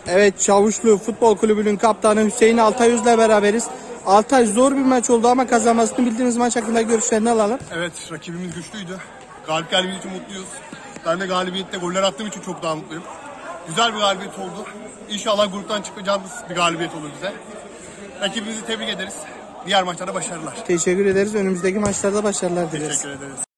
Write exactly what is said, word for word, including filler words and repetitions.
Evet, Çavuşlu Futbol Kulübü'nün kaptanı Hüseyin Altayüz'le beraberiz. Altay, zor bir maç oldu ama kazanmasını bildiğiniz maç hakkında görüşlerini alalım. Evet, rakibimiz güçlüydü. Galip geldiğimiz için mutluyuz. Ben de galibiyette goller attığım için çok daha mutluyum. Güzel bir galibiyet oldu. İnşallah gruptan çıkacağımız bir galibiyet olur bize. Rakibimizi tebrik ederiz. Diğer maçlarda başarılar. Teşekkür ederiz. Önümüzdeki maçlarda başarılar dileriz. Teşekkür ederiz.